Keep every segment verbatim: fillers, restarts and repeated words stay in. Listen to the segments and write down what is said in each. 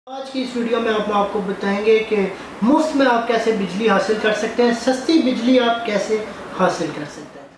آج کی اس ویڈیو میں ہم آپ کو بتائیں گے کہ مفت میں آپ کیسے بجلی حاصل کر سکتے ہیں، سستی بجلی آپ کیسے حاصل کر سکتے ہیں۔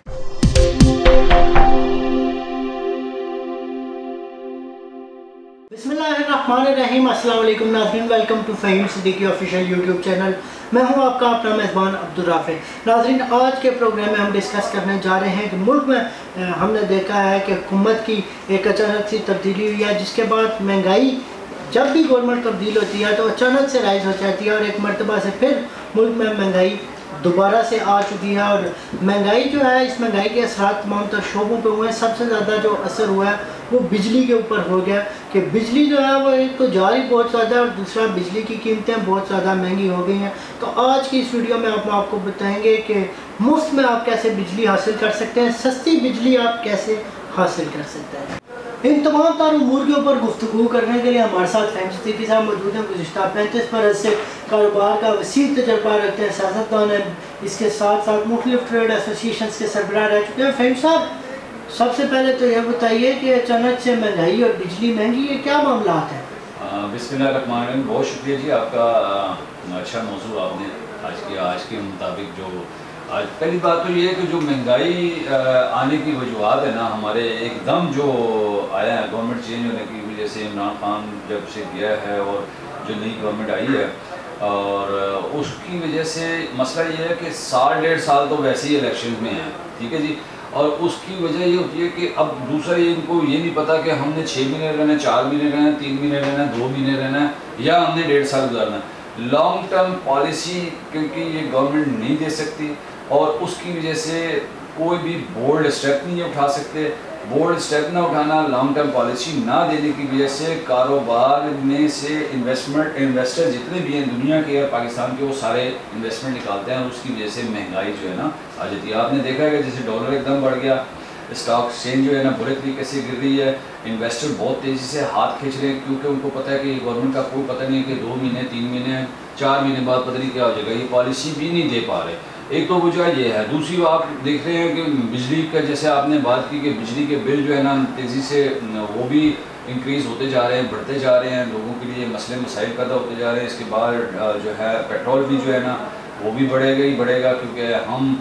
بسم اللہ الرحمن الرحیم، السلام علیکم ناظرین، welcome to Faheem Siddiqui official YouTube channel. میں ہوں آپ کا اپنا میزبان عبدالرافع۔ ناظرین، آج کے پروگرام میں ہم ڈسکس کرنے جا رہے ہیں کہ ملک میں ہم نے دیکھا ہے کہ حکومت کی ایک اچانک سی تبدیلی ہوئی ہے، جس کے بعد مہنگائی جب بھی گورنمنٹ تبدیل ہوتی ہے تو اچانک سے رائز ہو جاتی ہے، اور ایک مرتبہ سے پھر ملک میں مہنگائی دوبارہ سے آ چکی ہے۔ اور مہنگائی جو ہے، اس مہنگائی کے اثرات تمام تر شعبوں پہ ہوئے ہیں۔ سب سے زیادہ جو اثر ہوا ہے وہ بجلی کے اوپر ہو گیا کہ بجلی جو ہے وہ ایک تو جاری بہت زیادہ ہے، اور دوسرا بجلی کی قیمتیں بہت زیادہ مہنگی ہو گئی ہیں۔ تو آج کی اس ویڈیو میں ہم آپ کو بتائیں گے کہ مفت میں آپ کیسے بجلی حاصل کر سکتے ہیں، سستی بجلی آپ کیسے حاصل کر سکتے ہیں۔ ان تمام تر امور کے اوپر گفتگو کرنے کے لیے ہمارے ساتھ فہیم صدیقی صاحب موجود ہیں۔ گزشتہ پینتیس برس سے کاروبار کا وسیع تجربہ رکھتے ہیں، سیاستدان ہیں، اس کے ساتھ ساتھ مختلف ٹریڈ ایسوسیشنز کے سربراہ رہ چکے ہیں۔ فہیم صاحب، سب سے پہلے تو یہ بتائیے کہ اچانک سے مہنگائی اور بجلی مہنگی، یہ کیا معاملات ہیں؟ بسم اللہ الرحمن الرحیم، بہت شکریہ جی، آپ کا اچھا موضوع آپ نے آج کیا۔ آج کے مطابق جو آج پہلی بات تو یہ ہے کہ جو مہنگائی آنے کی وجوہات ہے نا، ہمارے ایک دم جو آیا ہے گورنمنٹ چینج ہونے کی وجہ سے، عمران خان جب سے گیا ہے اور جو نئی گورنمنٹ آئی ہے، اور اس کی وجہ سے مسئلہ یہ ہے کہ سال ڈیڑھ سال تو ویسے ہی الیکشن میں ہیں، ٹھیک ہے جی، اور اس کی وجہ یہ ہوتی ہے کہ اب دوسرا یہ ان کو یہ نہیں پتا کہ ہم نے چھ مہینے رہنا ہے، چار مہینے رہنا ہے، تین مہینے رہنا ہے، دو مہینے رہنا ہے، یا ہم نے ڈیڑھ سال گزارنا ہے۔ لانگ ٹرم پالیسی کیونکہ یہ گورنمنٹ نہیں دے سکتی، اور اس کی وجہ سے کوئی بھی بولڈ اسٹیپ نہیں اٹھا سکتے۔ بولڈ اسٹیپ نہ اٹھانا، لانگ ٹرم پالیسی نہ دینے کی وجہ سے کاروبار میں سے انویسٹمنٹ انویسٹر جتنے بھی ہیں دنیا کے اور پاکستان کے، وہ سارے انویسٹمنٹ نکالتے ہیں، اور اس کی وجہ سے مہنگائی جو ہے نا آ جاتی ہے۔ آپ نے دیکھا ہے کہ جیسے ڈالر ایک دم بڑھ گیا، اسٹاک ایکسچینج جو ہے نا برے طریقے سے گر رہی ہے، انویسٹر بہت تیزی سے ہاتھ کھینچ رہے ہیں، کیونکہ ان کو پتہ ہے کہ یہ گورنمنٹ کا کوئی پتہ نہیں ہے کہ دو مہینے تین مہینے چار مہینے بعد پتہ نہیں کیا ہو جائے گا، یہ پالیسی بھی نہیں دے پا رہے۔ ایک تو وجہ یہ ہے۔ دوسری آپ دیکھ رہے ہیں کہ بجلی کا، جیسے آپ نے بات کی کہ بجلی کے بل جو ہے نا تیزی سے وہ بھی انکریز ہوتے جا رہے ہیں، بڑھتے جا رہے ہیں، لوگوں کے لیے مسئلے مسائل پیدا ہوتے جا رہے ہیں۔ اس کے بعد جو ہے پیٹرول بھی جو ہے نا وہ بھی بڑھے گا ہی بڑھے گا، کیونکہ ہم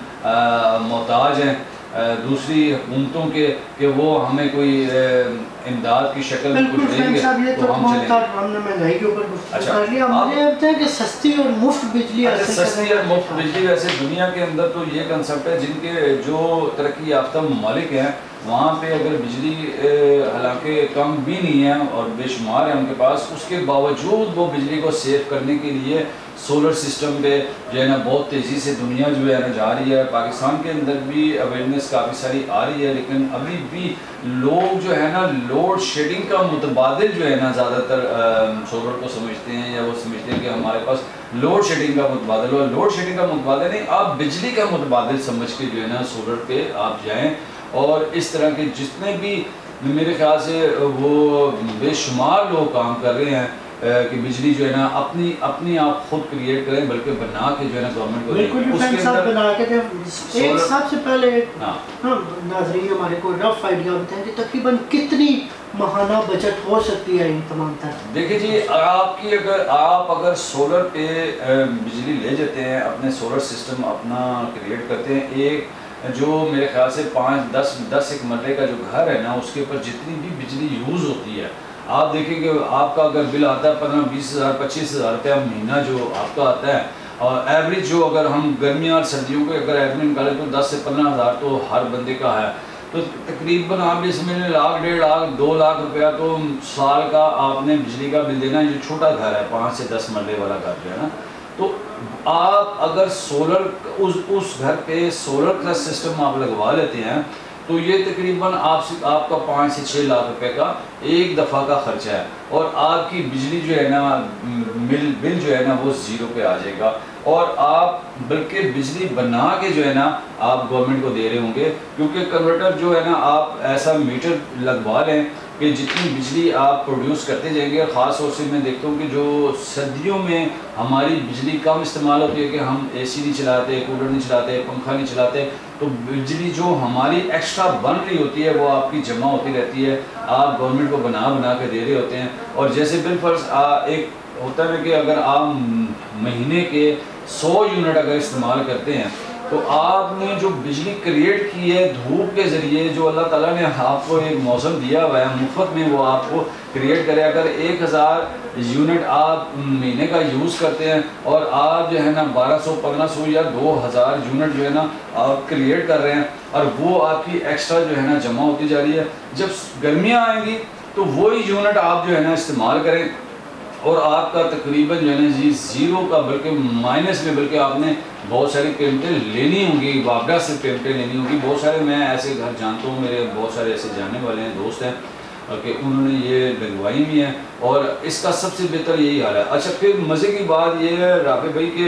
محتاج ہیں دوسری حکومتوں کے کہ وہ ہمیں کوئی امداد کی شکل میں کچھ دیں گے تو ہم چلیں گے۔ ہم نے مہنگائی کے اوپر گفتگو کر لیا، مجھے یہ بتائیں کہ سستی اور مفت بجلی حاصل کرنے سستی اور مفت بجلی، ویسے دنیا کے اندر تو یہ کنسپٹ ہے، جن کے جو ترقی یافتہ ممالک ہیں وہاں پہ اگر بجلی حالانکہ کم بھی نہیں ہے اور بے شمار ہے ان کے پاس، اس کے باوجود وہ بجلی کو سیو کرنے کے لیے سولر سسٹم پہ جو ہے نا بہت تیزی سے دنیا جو ہے نا جا رہی ہے۔ پاکستان کے اندر بھی اویئرنیس کافی ساری آ رہی ہے، لیکن ابھی بھی لوگ جو ہے نا لوڈ شیڈنگ کا متبادل جو ہے نا زیادہ تر سولر کو سمجھتے ہیں، یا وہ سمجھتے ہیں کہ ہمارے پاس لوڈ شیڈنگ کا متبادل ہو۔ لوڈ شیڈنگ کا متبادل نہیں، آپ بجلی کا متبادل سمجھ کے جو ہے نا سولر پہ آپ جائیں، اور اس طرح کے جتنے بھی میرے خیال سے وہ بے شمار لوگ کام کر رہے ہیں کہ بجلی جو ہے نا اپنی اپنی آپ خود کریٹ کریں، بلکہ بنا کے جو ہے نا گورنمنٹ کو بالکل اس کے اندر بنا کے دیں۔ ایک سب سے پہلے ہاں ناظرین ہمارے کو رف آئیڈیا بتائیں کہ تقریباً کتنی ماہانہ بچت ہو سکتی ہے ان تمام تر؟ دیکھیں جی، آپ کی اگر آپ اگر سولر پہ بجلی لے جاتے ہیں، اپنے سولر سسٹم اپنا کریٹ کرتے ہیں، ایک جو میرے خیال سے پانچ دس دس ایک مرلے کا جو گھر ہے نا، اس کے اوپر جتنی بھی بجلی یوز ہوتی ہے، آپ دیکھیں کہ آپ کا اگر بل آتا ہے پندرہ بیس ہزار پچیس ہزار روپیہ مہینہ جو آپ کا آتا ہے، اور ایوریج جو اگر ہم گرمیاں اور سردیوں کو اگر ایوریج نکالیں تو دس سے پندرہ ہزار تو ہر بندے کا ہے، تو تقریباً آپ اس میں لاکھ ڈیڑھ لاکھ دو لاکھ روپیہ تو سال کا آپ نے بجلی کا بل دینا ہے، جو چھوٹا گھر ہے پانچ سے دس مرلے والا گھر جو ہے نا۔ تو آپ اگر سولر اس اس گھر پہ سولر کا سسٹم آپ لگوا لیتے ہیں تو یہ تقریباً آپ سے آپ کا پانچ سے چھ لاکھ روپے کا ایک دفعہ کا خرچہ ہے، اور آپ کی بجلی جو ہے نا بل بل جو ہے نا وہ زیرو پہ آ جائے گا، اور آپ بلکہ بجلی بنا کے جو ہے نا آپ گورنمنٹ کو دے رہے ہوں گے، کیونکہ کنورٹر جو ہے نا آپ ایسا میٹر لگوا لیں کہ جتنی بجلی آپ پروڈیوس کرتے جائیں گے، اور خاص طور سے میں دیکھتا ہوں کہ جو سردیوں میں ہماری بجلی کم استعمال ہوتی ہے کہ ہم اے سی نہیں چلاتے، کولر نہیں چلاتے، پنکھا نہیں چلاتے، تو بجلی جو ہماری ایکسٹرا بن رہی ہوتی ہے وہ آپ کی جمع ہوتی رہتی ہے، آپ گورنمنٹ کو بنا بنا کے دے رہے ہوتے ہیں. اور جیسے بالفرض ایک ہوتا ہے کہ اگر آپ مہینے کے سو یونٹ اگر استعمال کرتے ہیں تو آپ نے جو بجلی کریٹ کی ہے دھوپ کے ذریعے، جو اللہ تعالیٰ نے آپ کو ایک موسم دیا ہوا ہے مفت میں، وہ آپ کو کریٹ کرے. اگر ایک ہزار یونٹ آپ مہینے کا یوز کرتے ہیں اور آپ جو ہے نا بارہ سو پندرہ سو یا دو ہزار یونٹ جو ہے نا آپ کریٹ کر رہے ہیں، اور وہ آپ کی ایکسٹرا جو ہے نا جمع ہوتی جا رہی ہے. جب گرمیاں آئیں گی تو وہی یونٹ آپ جو ہے نا استعمال کریں، اور آپ کا تقریباً جو ہے نا جی زیرو کا بلکہ مائنس میں، بلکہ آپ نے بہت ساری پیمنٹیں لینی ہوں گی، وابڈا سے پیمنٹیں لینی ہوں گی. بہت سارے میں ایسے گھر جانتا ہوں، میرے بہت سارے ایسے جاننے والے ہیں، دوست ہیں کہ انہوں نے یہ لگوائی بھی ہیں، اور اس کا سب سے بہتر یہی حال ہے. اچھا پھر مزے کی بات یہ ہے رافع بھائی کہ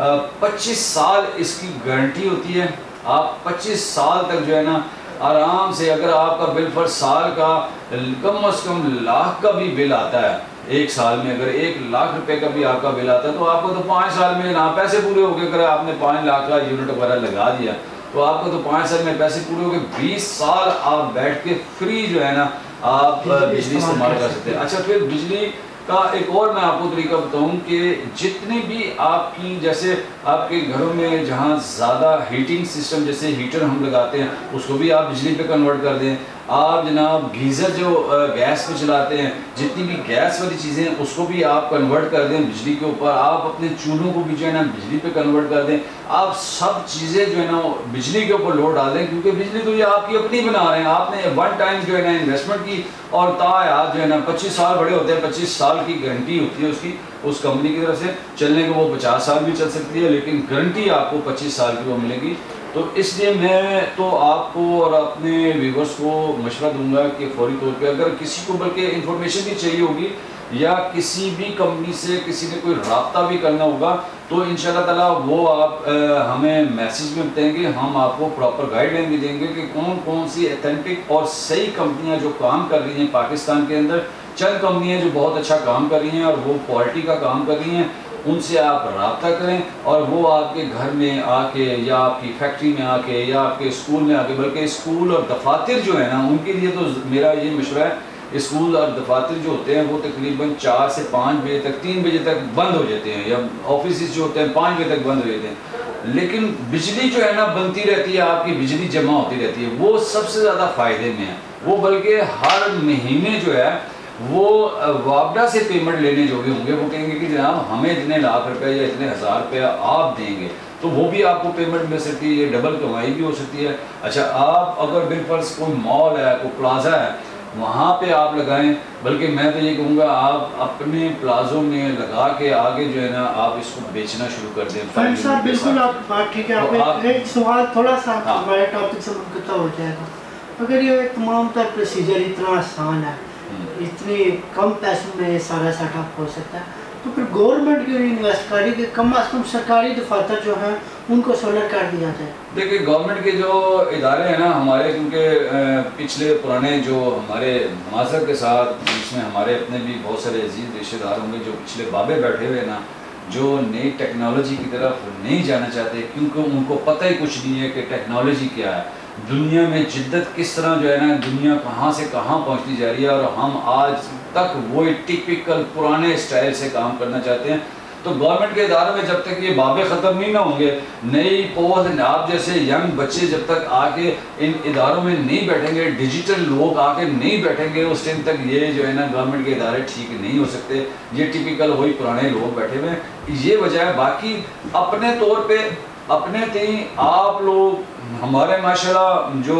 پچیس سال اس کی گارنٹی ہوتی ہے. آپ پچیس سال تک جو ہے نا آرام سے، اگر آپ کا بل پر سال کا کم از کم لاکھ کا بھی بل آتا ہے، ایک سال میں اگر ایک لاکھ روپے کا بھی آپ کا بل آتا ہے تو آپ کو تو پانچ سال میں نا پیسے پورے ہو گئے. اگر آپ نے پانچ لاکھ کا یونٹ وغیرہ لگا دیا تو آپ کو تو پانچ سال میں پیسے پورے ہو گئے. بیس سال آپ بیٹھ کے فری جو ہے نا آپ بجلی استعمال کر سکتے ہیں. اچھا پھر بجلی کا ایک اور میں آپ کو طریقہ بتاؤں کہ جتنی بھی آپ کی، جیسے آپ کے گھروں میں جہاں زیادہ ہیٹنگ سسٹم جیسے ہیٹر ہم لگاتے ہیں اس کو بھی آپ بجلی پہ کنورٹ کر دیں. آپ جناب گیزر جو گیس پہ چلاتے ہیں، جتنی بھی گیس والی چیزیں ہیں اس کو بھی آپ کنورٹ کر دیں بجلی کے اوپر. آپ اپنے چولہوں کو بھی جو ہے نا بجلی پہ کنورٹ کر دیں. آپ سب چیزیں جو ہے نا بجلی کے اوپر لوڈ ڈال دیں، کیونکہ بجلی تو یہ آپ کی اپنی بنا رہے ہیں. آپ نے ون ٹائم جو ہے نا انویسٹمنٹ کی، اور تا جو ہے نا پچیس سال بڑے ہوتے ہیں، پچیس سال کی گارنٹی ہوتی ہے اس کی، اس کمپنی کی طرف سے. چلنے کو وہ پچاس سال بھی چل سکتی ہے، لیکن گارنٹی آپ کو پچیس سال کی وہ ملے گی. تو اس لیے میں تو آپ کو اور اپنے ویورز کو مشورہ دوں گا کہ فوری طور پہ اگر کسی کو بلکہ انفارمیشن بھی چاہیے ہوگی یا کسی بھی کمپنی سے کسی نے کوئی رابطہ بھی کرنا ہوگا تو انشاءاللہ تعالیٰ وہ آپ ہمیں میسیج میں بتائیں گے. ہم آپ کو پراپر گائیڈ لائن بھی دیں گے کہ کون کون سی ایتھینٹک اور صحیح کمپنیاں جو کام کر رہی ہیں پاکستان کے اندر. چند کمپنیاں جو بہت اچھا کام کر رہی ہیں اور وہ کوالٹی کا کام کر رہی ہیں، ان سے آپ رابطہ کریں اور وہ آپ کے گھر میں آ کے یا آپ کی فیکٹری میں آ کے یا آپ کے اسکول میں آ کے، بلکہ اسکول اور دفاتر جو ہے نا ان کے لیے تو میرا یہ مشورہ ہے، اسکول اور دفاتر جو ہوتے ہیں وہ تقریباً چار سے پانچ بجے تک تین بجے تک بند ہو جاتے ہیں، یا آفیسز جو ہوتے ہیں پانچ بجے تک بند ہو جاتے ہیں، لیکن بجلی جو ہے نا بنتی رہتی ہے، آپ کی بجلی جمع ہوتی رہتی ہے. وہ سب سے زیادہ فائدے میں ہے. وہ بلکہ ہر مہینے جو ہے وہ وابڈا سے پیمنٹ لینے جو بھی ہوں گے وہ کہیں گے کہ جناب ہمیں اتنے لاکھ روپے یا اتنے ہزار روپے آپ دیں گے، تو وہ بھی آپ کو پیمنٹ مل سکتی ہے. یہ ڈبل کمائی بھی ہو سکتی ہے. اچھا آپ اگر بالفرض کوئی مال ہے، کوئی پلازا ہے، وہاں پہ آپ لگائیں. بلکہ میں تو یہ کہوں گا آپ اپنے پلازوں میں لگا کے آگے جو ہے نا آپ اس کو بیچنا شروع کر دیں. فرینڈ صاحب بالکل آپ بات ٹھیک ہے. آپ ایک سوال تھوڑا سا ہمارے ٹاپک سے منقطع ہو جائے گا. اگر یہ تمام تر پروسیجر اتنا آسان ہے، اتنے کم پیسوں میں سارا سیٹ اپ ہو سکتا ہے، تو پھر گورنمنٹ کی انویسٹ کری کہ کم از کم سرکاری دفاتر جو ہیں ان کو سولر کر دیا جائے. دیکھیں گورنمنٹ کے جو ادارے ہیں نا ہمارے، کیونکہ پچھلے پرانے جو ہمارے معذرت کے ساتھ جس میں ہمارے اپنے بھی بہت سارے عزیز رشتہ دار ہوں گے جو پچھلے بابے بیٹھے ہوئے نا، جو نئی ٹیکنالوجی کی طرف نہیں جانا چاہتے، کیونکہ ان کو پتہ ہی کچھ نہیں ہے کہ ٹیکنالوجی کیا ہے، دنیا میں جدت کس طرح جو ہے نا دنیا کہاں سے کہاں پہنچتی جا رہی ہے، اور ہم آج تک وہی ٹپیکل پرانے اسٹائل سے کام کرنا چاہتے ہیں. تو گورنمنٹ کے اداروں میں جب تک یہ بابے ختم نہیں نہ ہوں گے، نئی پوسٹ آپ جیسے ینگ بچے جب تک آ کے ان اداروں میں نہیں بیٹھیں گے، ڈیجیٹل لوگ آ کے نہیں بیٹھیں گے، اس ٹائم تک یہ جو ہے نا گورنمنٹ کے ادارے ٹھیک نہیں ہو سکتے. یہ ٹپیکل وہی پرانے لوگ بیٹھے ہوئے ہیں. یہ وجہ ہے. باقی اپنے طور پہ اپنے تئیں آپ لوگ ہمارے ماشاءاللہ جو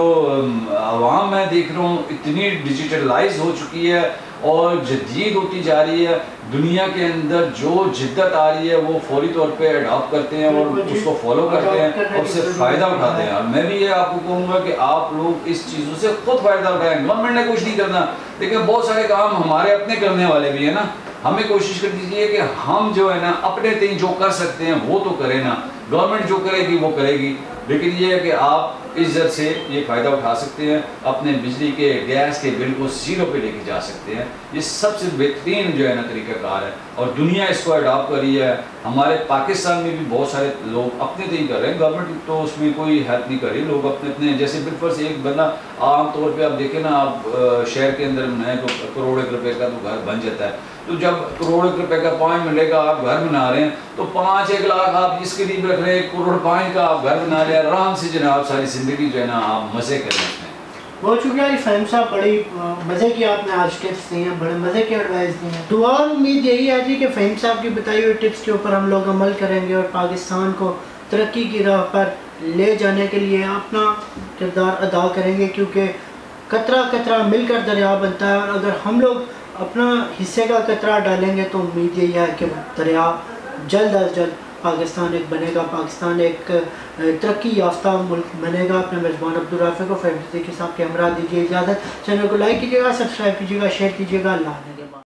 عوام میں دیکھ رہا ہوں اتنی ڈیجیٹلائز ہو چکی ہے اور جدید ہوتی جا رہی ہے. دنیا کے اندر جو جدت آ رہی ہے وہ فوری طور پہ اڈاپٹ کرتے ہیں اور اس کو فالو کرتے ہیں اور اس سے فائدہ اٹھاتے ہیں. اور میں بھی یہ آپ کو کہوں گا کہ آپ لوگ اس چیزوں سے خود فائدہ اٹھائیں. گورنمنٹ نے کچھ نہیں کرنا، لیکن بہت سارے کام ہمارے اپنے کرنے والے بھی ہیں نا. ہمیں کوشش کر دیجیے کہ ہم جو ہے نا اپنے تئیں جو کر سکتے ہیں وہ تو کریں نا. گورنمنٹ جو کرے گی وہ کرے گی، لیکن یہ ہے کہ آپ عزت سے یہ فائدہ اٹھا سکتے ہیں، اپنے بجلی کے گیس کے بل کو زیرو پہ لے کے جا سکتے ہیں۔ یہ سب سے بہترین جو ہے نا طریقہ کار ہے اور دنیا اس کو اڈاپٹ کر رہی ہے۔ ہمارے پاکستان میں بھی بہت سارے لوگ اپنے طریقے کر رہے ہیں، گورنمنٹ تو اس میں کوئی ہیلپ نہیں کر رہی، لوگ اپنے اپنے جیسے بالفرض ایک بندہ عام طور پہ آپ دیکھیں نا، آپ شہر کے اندر نئے تو کروڑ ایک روپے کا تو گھر بن جاتا ہے، تو جب کروڑ ایک روپے کا پانچ ملے گا آپ گھر بنا رہے ہیں تو پانچ ایک لاکھ آپ اس قریب رکھ رہے ہیں، ایک کروڑ پانچ کا آپ گھر بنا رہے ہیں، آرام سے جناب ساری زندگی جو ہے نا آپ مزے کریں اس میں۔ بہت شکریہ علی فہیم صاحب، بڑی مزے کی آپ نے آج ٹپس دی ہیں، بڑے مزے کی ایڈوائس دی ہیں۔ دعا اور امید یہی ہے جی کہ فہیم صاحب کی بتائی ہوئی ٹپس کے اوپر ہم لوگ عمل کریں گے اور پاکستان کو ترقی کی راہ پر لے جانے کے لیے اپنا کردار ادا کریں گے، کیونکہ قطرہ قطرہ مل کر دریا بنتا ہے، اور اگر ہم لوگ اپنا حصے کا قطرہ ڈالیں گے تو امید یہی ہے کہ دریا جلد از جلد پاکستان ایک بنے گا، پاکستان ایک ترقی یافتہ ملک بنے گا۔ اپنے میزبان عبدالرافع کو فہیم صدیقی صاحب کے ہمراہ دیجیے اجازت، چینل کو لائک کیجیے گا، سبسکرائب کیجیے گا، شیئر کیجیے گا۔ اللہ حافظ۔